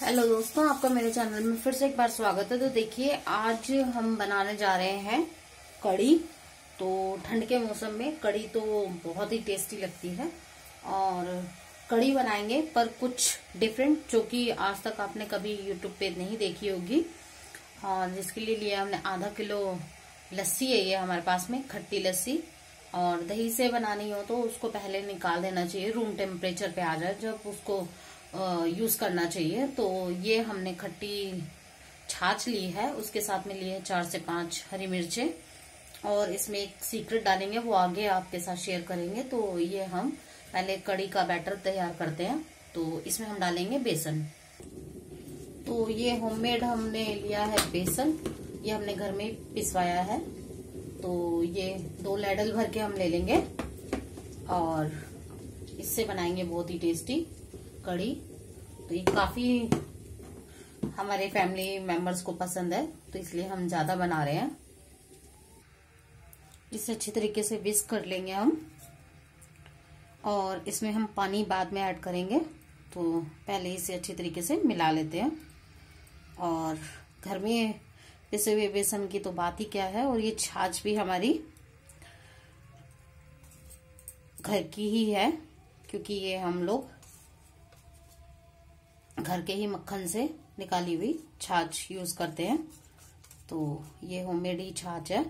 Hello दोस्तों, आपका मेरे चैनल में फिर से एक बार स्वागत है। तो देखिए, आज हम बनाने जा रहे हैं कढ़ी। तो ठंड के मौसम में कढ़ी तो बहुत ही टेस्टी लगती है और कढ़ी बनाएंगे पर कुछ डिफरेंट, जो कि आज तक आपने कभी यूट्यूब पे नहीं देखी होगी। और जिसके लिए लिया हमने आधा किलो लस्सी है, ये हमारे पास में खट्टी लस्सी। और दही से बनानी हो तो उसको पहले निकाल देना चाहिए, रूम टेम्परेचर पे आ जाए जब उसको यूज करना चाहिए। तो ये हमने खट्टी छाछ ली है, उसके साथ में लिए 4 से 5 हरी मिर्चें। और इसमें एक सीक्रेट डालेंगे, वो आगे आपके साथ शेयर करेंगे। तो ये हम पहले कढ़ी का बैटर तैयार करते हैं। तो इसमें हम डालेंगे बेसन। तो ये होममेड हमने लिया है बेसन, ये हमने घर में पिसवाया है। तो ये 2 लैडल भर के हम ले लेंगे और इससे बनाएंगे बहुत ही टेस्टी कढ़ी। तो ये काफी हमारे फैमिली मेंबर्स को पसंद है, तो इसलिए हम ज्यादा बना रहे हैं। इसे अच्छी तरीके से विस्क कर लेंगे हम, और इसमें हम पानी बाद में ऐड करेंगे। तो पहले इसे अच्छी तरीके से मिला लेते हैं। और घर में पिसे हुए बेसन की तो बात ही क्या है। और ये छाछ भी हमारी घर की ही है, क्योंकि ये हम लोग घर के ही मक्खन से निकाली हुई छाछ यूज करते हैं। तो ये होममेड ही छाछ है।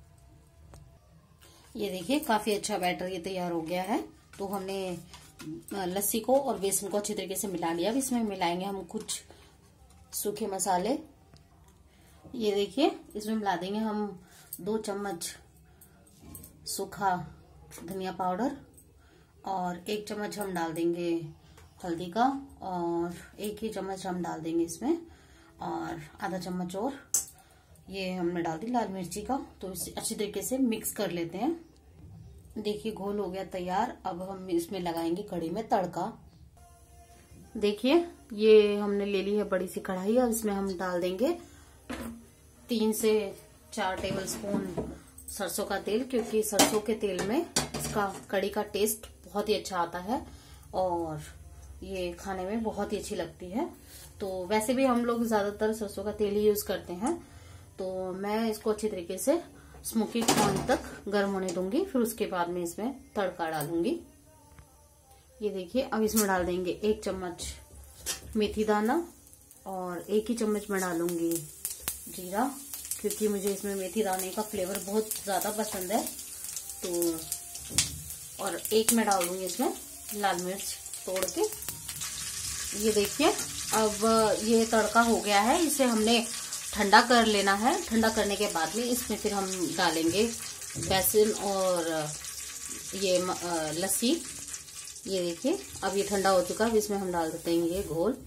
ये देखिए, काफी अच्छा बैटर ये तैयार हो गया है। तो हमने लस्सी को और बेसन को अच्छी तरीके से मिला लिया। अब इसमें मिलाएंगे हम कुछ सूखे मसाले। ये देखिए, इसमें मिला देंगे हम 2 चम्मच सूखा धनिया पाउडर, और 1 चम्मच हम डाल देंगे हल्दी का, और 1 ही चम्मच हम डाल देंगे इसमें, और आधा चम्मच और ये हमने डाल दी लाल मिर्ची का। तो इसे अच्छी तरीके से मिक्स कर लेते हैं। देखिए, घोल हो गया तैयार। अब हम इसमें लगाएंगे कढ़ी में तड़का। देखिए, ये हमने ले ली है बड़ी सी कढ़ाई। अब इसमें हम डाल देंगे 3 से 4 टेबल स्पून सरसों का तेल, क्योंकि सरसों के तेल में इसका कढ़ी का टेस्ट बहुत ही अच्छा आता है और ये खाने में बहुत ही अच्छी लगती है। तो वैसे भी हम लोग ज्यादातर सरसों का तेल ही यूज करते हैं। तो मैं इसको अच्छी तरीके से स्मोकी कॉर्न तक गर्म होने दूंगी, फिर उसके बाद में इसमें तड़का डालूंगी। ये देखिए, अब इसमें डाल देंगे 1 चम्मच मेथी दाना, और 1 ही चम्मच में डालूंगी जीरा, क्योंकि मुझे इसमें मेथी दाने का फ्लेवर बहुत ज्यादा पसंद है। तो और 1 में डाल दूंगी इसमें लाल मिर्च तोड़ के। ये देखिए, अब ये तड़का हो गया है। इसे हमने ठंडा कर लेना है। ठंडा करने के बाद में इसमें फिर हम डालेंगे बेसन और ये लस्सी। ये देखिए, अब ये ठंडा हो चुका है। अब इसमें हम डाल देते हैं ये घोल,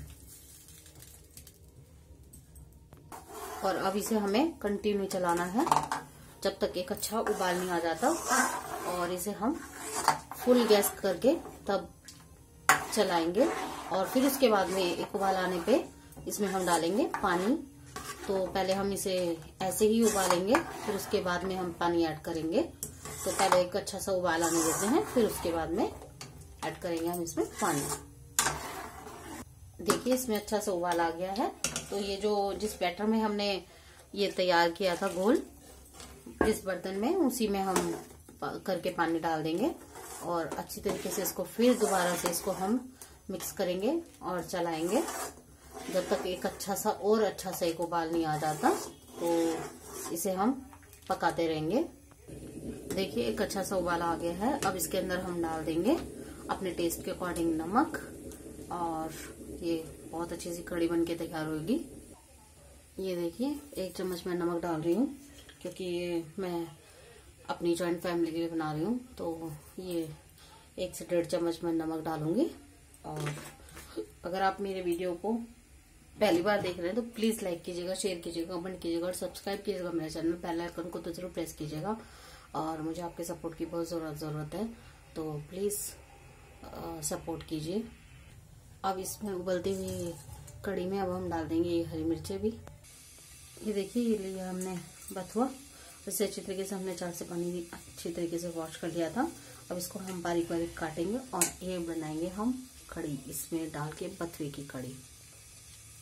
और अब इसे हमें कंटिन्यू चलाना है जब तक एक अच्छा उबाल नहीं आ जाता। और इसे हम फुल गैस करके तब चलाएंगे। और फिर उसके बाद में एक उबाल आने पे इसमें हम डालेंगे पानी। तो पहले हम इसे ऐसे ही उबालेंगे, फिर उसके बाद में हम पानी ऐड करेंगे। तो पहले एक अच्छा सा उबाल आने देते हैं, फिर उसके बाद में ऐड करेंगे हम इसमें पानी। देखिए, इसमें अच्छा सा उबाल आ गया है। तो ये जो जिस बैटर में हमने ये तैयार किया था घोल, जिस बर्तन में, उसी में हम करके पानी डाल देंगे। और अच्छी तरीके से इसको फिर दोबारा से इसको हम मिक्स करेंगे और चलाएंगे जब तक एक अच्छा सा एक उबाल नहीं आ जाता। तो इसे हम पकाते रहेंगे। देखिए, एक अच्छा सा उबाल आ गया है। अब इसके अंदर हम डाल देंगे अपने टेस्ट के अकॉर्डिंग नमक, और ये बहुत अच्छी सी कढ़ी बन के तैयार होगी। ये देखिए, 1 चम्मच मैं नमक डाल रही हूँ, क्योंकि ये मैं अपनी जॉइंट फैमिली के लिए बना रही हूँ। तो ये 1 से 1.5 चम्मच मैं नमक डालूंगी। और अगर आप मेरे वीडियो को पहली बार देख रहे हैं तो प्लीज लाइक कीजिएगा, शेयर कीजिएगा, कमेंट कीजिएगा और सब्सक्राइब कीजिएगा मेरे चैनल। बेल आइकन को तो जरूर प्रेस कीजिएगा, और मुझे आपके सपोर्ट की बहुत जरूरत है। तो प्लीज सपोर्ट कीजिए। अब इसमें उबलती हुई कढ़ी में अब हम डाल देंगे ये हरी मिर्चें भी। ये देखिए, ये लिया हमने बथुआ। इसे अच्छी तरीके से हमने 4 से पानी अच्छी तरीके से वॉश कर लिया था। अब इसको हम बारीक बारीक काटेंगे और ये बनाएंगे हम कढ़ी, इसमें डाल के बथुए की कढ़ी।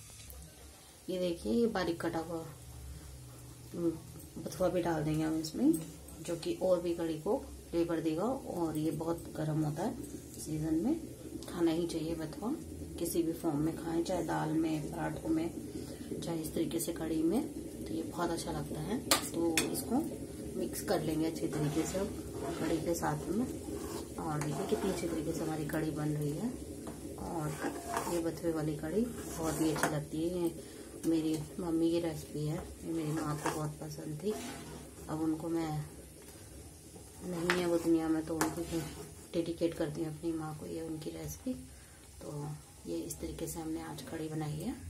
ये देखिए ये बारीक कटा हुआ बथुआ भी डाल देंगे हम इसमें, जो कि और भी कड़ी को फ्लेवर देगा। और ये बहुत गर्म होता है, सीजन में खाना ही चाहिए बथुआ, किसी भी फॉर्म में खाएं, चाहे दाल में, पराठों में, चाहे इस तरीके से कड़ी में, तो ये बहुत अच्छा लगता है। तो इसको मिक्स कर लेंगे अच्छे तरीके से कड़ी के साथ में। और देखिए कितनी अच्छी तरीके से हमारी कड़ी बन रही है। और ये बथुए वाली कड़ी बहुत ही अच्छी लगती है। ये मेरी मम्मी की रेसिपी है, ये मेरी माँ को बहुत पसंद थी। अब उनको मैं नहीं है वो दुनिया में, तो उनको डेडिकेट करती हूँ अपनी माँ को ये उनकी रेसिपी। तो ये इस तरीके से हमने आज कड़ी बनाई है।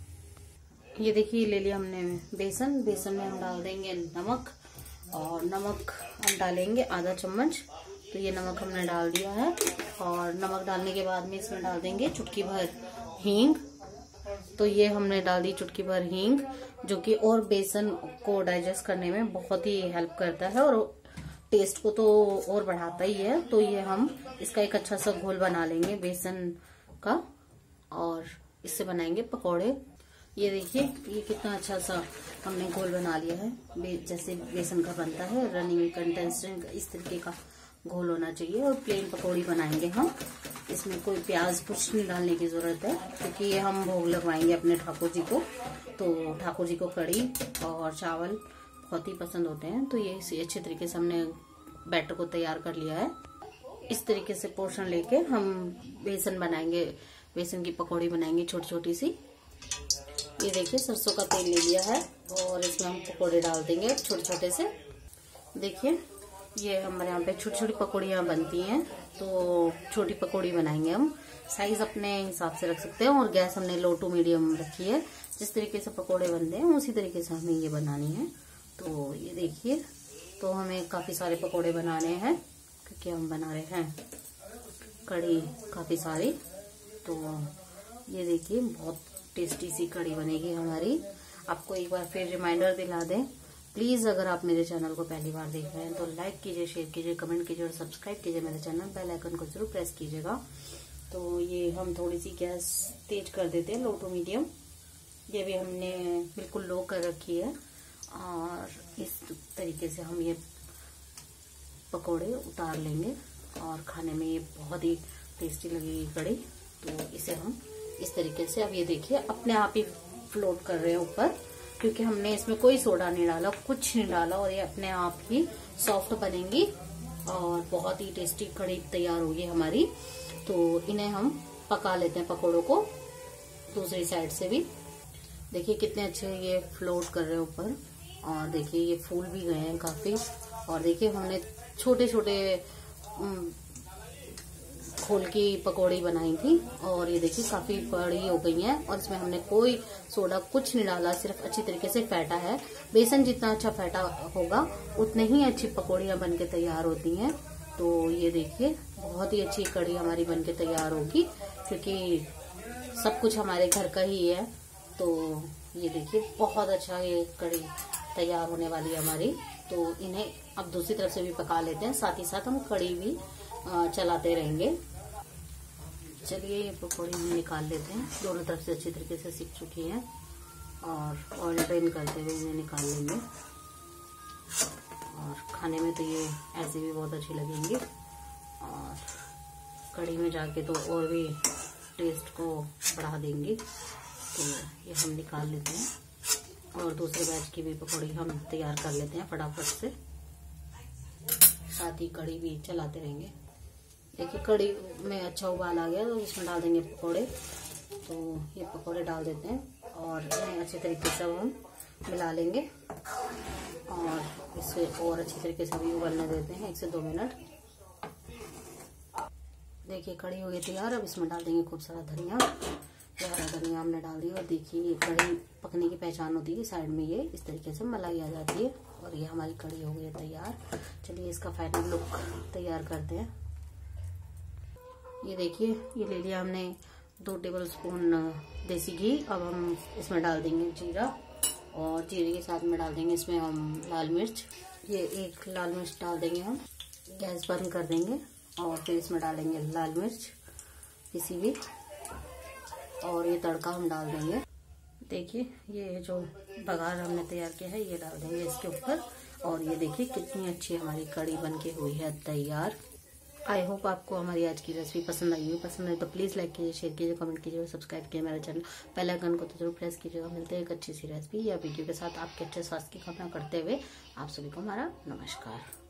ये देखिए ले लिया हमने बेसन। बेसन में हम डाल देंगे नमक, और नमक हम डालेंगे आधा चम्मच। तो ये नमक हमने डाल दिया है। और नमक डालने के बाद में इसमें डाल देंगे चुटकी भर हींग। तो ये हमने डाल दी चुटकी भर हींग, जो कि और बेसन को डाइजेस्ट करने में बहुत ही हेल्प करता है और टेस्ट को तो और बढ़ाता ही है। तो ये हम इसका एक अच्छा सा घोल बना लेंगे बेसन का, और इससे बनाएंगे पकौड़े। ये देखिए ये कितना अच्छा सा हमने घोल बना लिया है, जैसे बेसन का बनता है, रनिंग कंसिस्टेंट इस तरीके का घोल होना चाहिए। और प्लेन पकौड़ी बनाएंगे हम, इसमें कोई प्याज कुछ नहीं डालने की जरूरत है, क्योंकि ये हम भोग लगवाएंगे अपने ठाकुर जी को। तो ठाकुर जी को कड़ी और चावल बहुत ही पसंद होते हैं। तो ये अच्छे तरीके से हमने बैटर को तैयार कर लिया है। इस तरीके से पोर्शन लेके हम बेसन बनाएंगे, बेसन की पकौड़ी बनाएंगे छोटी छोटी सी। ये देखिए सरसों का तेल ले लिया है, और इसमें हम पकौड़े डाल देंगे छोटे छोटे से। देखिए ये हमारे यहाँ पे छोटी छोटी पकौड़ियाँ बनती हैं, तो छोटी पकौड़ी बनाएंगे हम। साइज अपने हिसाब से रख सकते हैं, और गैस हमने लो टू मीडियम रखी है। जिस तरीके से पकौड़े बनते हैं उसी तरीके से हमें ये बनानी है। तो ये देखिए, तो हमें काफी सारे पकौड़े बनाने हैं, क्योंकि हम बना रहे हैं कड़ी काफी सारी। तो ये देखिए बहुत टेस्टी सी कड़ी बनेगी हमारी। आपको एक बार फिर रिमाइंडर दिला दें, प्लीज अगर आप मेरे चैनल को पहली बार देख रहे हैं तो लाइक कीजिए, शेयर कीजिए, कमेंट कीजिए और सब्सक्राइब कीजिए मेरे चैनल। बेल आइकन को जरूर प्रेस कीजिएगा। तो ये हम थोड़ी सी गैस तेज कर देते हैं, लो टू मीडियम। ये भी हमने बिल्कुल लो कर रखी है, और इस तरीके से हम ये पकोड़े उतार लेंगे, और खाने में ये बहुत ही टेस्टी लगेगी कड़ी। तो इसे हम इस तरीके से, अब ये देखिए अपने आप ही फ्लोट कर रहे हैं ऊपर, क्योंकि हमने इसमें कोई सोडा नहीं डाला, कुछ नहीं डाला, और ये अपने आप ही सॉफ्ट बनेंगी और बहुत ही टेस्टी कड़ी तैयार होगी हमारी। तो इन्हें हम पका लेते हैं पकोड़ों को दूसरी साइड से भी। देखिए कितने अच्छे ये फ्लोट कर रहे हैं ऊपर, और देखिए ये फूल भी गए हैं काफी। और देखिए हमने छोटे छोटे खोल की पकौड़ी बनाई थी, और ये देखिए काफी बड़ी हो गई हैं। और इसमें हमने कोई सोडा कुछ नहीं डाला, सिर्फ अच्छी तरीके से फेंटा है। बेसन जितना अच्छा फेंटा होगा उतने ही अच्छी पकौड़ियां बनके तैयार होती हैं। तो ये देखिए बहुत ही अच्छी कड़ी हमारी बनके तैयार होगी, क्योंकि सब कुछ हमारे घर का ही है। तो ये देखिए बहुत अच्छा ये कड़ी तैयार होने वाली है हमारी। तो इन्हें अब दूसरी तरफ से भी पका लेते हैं, साथ ही साथ हम कड़ी भी चलाते रहेंगे। चलिए ये पकौड़ी हम निकाल लेते हैं, दोनों तरफ से अच्छी तरीके से सिक चुकी हैं, और ऑयल ड्रेन करते हुए इन्हें निकाल लेंगे। और खाने में तो ये ऐसे भी बहुत अच्छी लगेंगी, और कड़ी में जाके तो और भी टेस्ट को बढ़ा देंगी। तो ये हम निकाल लेते हैं, और दूसरे बैच की भी पकौड़ी हम तैयार कर लेते हैं फटाफट से, साथ ही कड़ी भी चलाते रहेंगे। देखिए कड़ी में अच्छा उबाल आ गया, तो इसमें डाल देंगे पकोड़े। तो ये पकोड़े डाल देते हैं, और इन्हें अच्छे तरीके से हम मिला लेंगे, और इसे और अच्छी तरीके से भी उबलने देते हैं 1 से 2 मिनट। देखिए कड़ी हो गई तैयार। अब इसमें डाल देंगे खूब सारा धनिया, हरा धनिया हमने डाल दिया। और देखिए ये कड़ी पकने की पहचान होती है, साइड में ये इस तरीके से मलाई आ जाती है, और ये हमारी कड़ी हो गई है तैयार। चलिए इसका फाइनल लुक तैयार करते हैं। ये देखिए ये ले लिया हमने 2 टेबलस्पून देसी घी। अब हम इसमें डाल देंगे जीरा, और जीरे के साथ में डाल देंगे इसमें हम लाल मिर्च। ये 1 लाल मिर्च डाल देंगे हम। गैस बंद कर देंगे, और फिर इसमें डालेंगे लाल मिर्च किसी भी, और ये तड़का हम डाल देंगे। देखिए ये जो बघार हमने तैयार किया है ये डाल देंगे इसके ऊपर। और ये देखिए कितनी अच्छी हमारी कड़ी बन के हुई है तैयार। आई होप आपको हमारी आज की रेसिपी पसंद आई होगी। पसंद आई तो प्लीज़ लाइक कीजिए, शेयर कीजिए, कमेंट कीजिए और सब्सक्राइब कीजिए मेरा चैनल। बेल आइकन को तो जरूर प्रेस कीजिएगा। मिलते हैं एक अच्छी सी रेसिपी या वीडियो के साथ आपके अच्छे स्वास्थ्य की कामना करते हुए आप सभी को हमारा नमस्कार।